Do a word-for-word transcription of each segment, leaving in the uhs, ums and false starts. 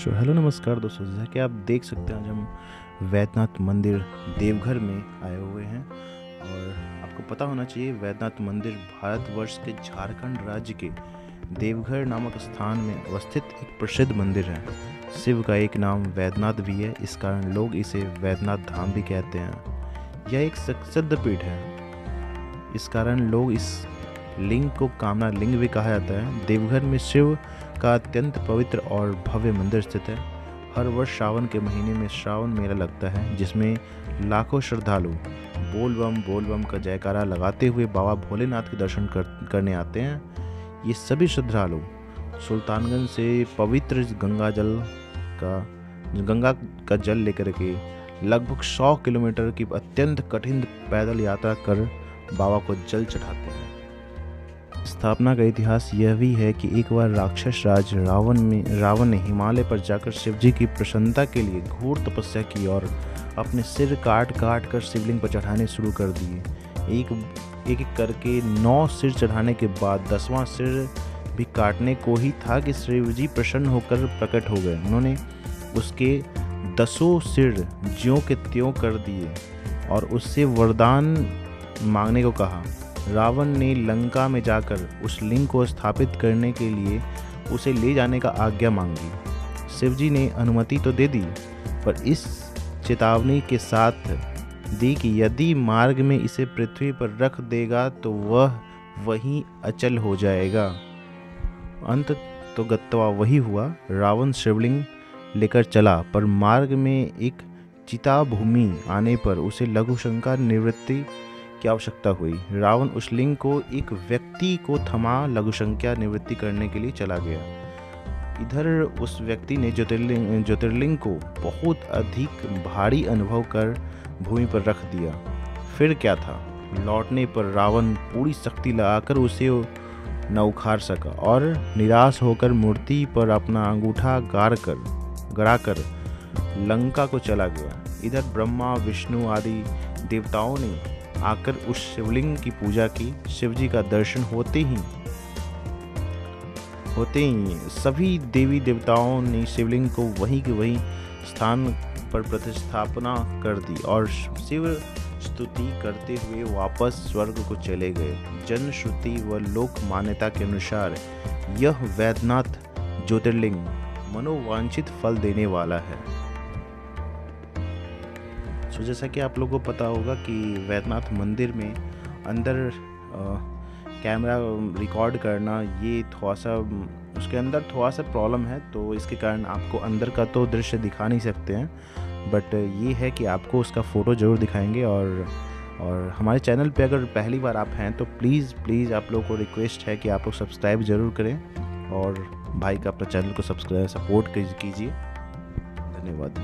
So hello नमस्कार दोस्तों, जैसा कि आप देख सकते हैं आज हम वैद्यनाथ मंदिर देवघर में आए हुए हैं। और आपको पता होना चाहिए वैद्यनाथ मंदिर भारतवर्ष के झारखंड राज्य के देवघर नामक स्थान में अवस्थित एक प्रसिद्ध मंदिर है। शिव का एक नाम वैद्यनाथ भी है, इस कारण लोग इसे वैद्यनाथ धाम भी कहते हैं। यह एक सिद्ध पीठ है, इस कारण लोग इस लिंग को कामना लिंग भी कहा जाता है। देवघर में शिव का अत्यंत पवित्र और भव्य मंदिर स्थित है। हर वर्ष श्रावण के महीने में श्रावण मेला लगता है, जिसमें लाखों श्रद्धालु बोल बम बोल बम का जयकारा लगाते हुए बाबा भोलेनाथ के दर्शन कर, करने आते हैं। ये सभी श्रद्धालु सुल्तानगंज से पवित्र गंगा जल का गंगा का जल लेकर के लगभग सौ किलोमीटर की अत्यंत कठिन पैदल यात्रा कर बाबा को जल चढ़ाते हैं। स्थापना का इतिहास यह भी है कि एक बार राक्षस राज रावण में रावण ने हिमालय पर जाकर शिवजी की प्रसन्नता के लिए घोर तपस्या की और अपने सिर काट काट कर शिवलिंग पर चढ़ाने शुरू कर दिए। एक एक एक करके नौ सिर चढ़ाने के बाद दसवां सिर भी काटने को ही था कि शिवजी प्रसन्न होकर प्रकट हो गए। उन्होंने उसके दसों सिर ज्यों के त्यों कर दिए और उससे वरदान मांगने को कहा। रावण ने लंका में जाकर उस लिंग को स्थापित करने के लिए उसे ले जाने का आज्ञा मांगी। शिवजी ने अनुमति तो दे दी, पर इस चेतावनी के साथ दी कि यदि मार्ग में इसे पृथ्वी पर रख देगा तो वह वहीं अचल हो जाएगा। अंत तो गत्वा वही हुआ। रावण शिवलिंग लेकर चला, पर मार्ग में एक चिता भूमि आने पर उसे लघु शंका निवृत्ति की आवश्यकता हुई। रावण उस लिंग को एक व्यक्ति को थमा लघु शंका निवृत्ति करने के लिए चला गया। इधर उस व्यक्ति ने ज्योतिर्लिंग ज्योतिर्लिंग को बहुत अधिक भारी अनुभव कर भूमि पर रख दिया। फिर क्या था, लौटने पर रावण पूरी शक्ति लगाकर उसे न उखाड़ सका और निराश होकर मूर्ति पर अपना अंगूठा गाड़ कर गड़ाकर लंका को चला गया। इधर ब्रह्मा विष्णु आदि देवताओं ने आकर उस शिवलिंग की पूजा की। शिवजी का दर्शन होते ही होते ही सभी देवी देवताओं ने शिवलिंग को वहीं के वहीं स्थान पर प्रतिस्थापना कर दी और शिव स्तुति करते हुए वापस स्वर्ग को चले गए। जन श्रुति व लोक मान्यता के अनुसार यह वैद्यनाथ ज्योतिर्लिंग मनोवांछित फल देने वाला है। तो जैसा कि आप लोगों को पता होगा कि वैद्यनाथ मंदिर में अंदर आ, कैमरा रिकॉर्ड करना ये थोड़ा सा उसके अंदर थोड़ा सा प्रॉब्लम है, तो इसके कारण आपको अंदर का तो दृश्य दिखा नहीं सकते हैं, बट ये है कि आपको उसका फ़ोटो ज़रूर दिखाएंगे। और और हमारे चैनल पे अगर पहली बार आप हैं तो प्लीज़ प्लीज़ आप लोगों को रिक्वेस्ट है कि आप लोग सब्सक्राइब ज़रूर करें और भाई का अपना चैनल को सब्सक्राइब सपोर्ट कीजिए। धन्यवाद।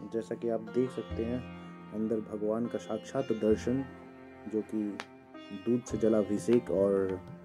जैसा कि आप देख सकते हैं अंदर भगवान का साक्षात दर्शन, जो कि दूध से जलाभिषेक और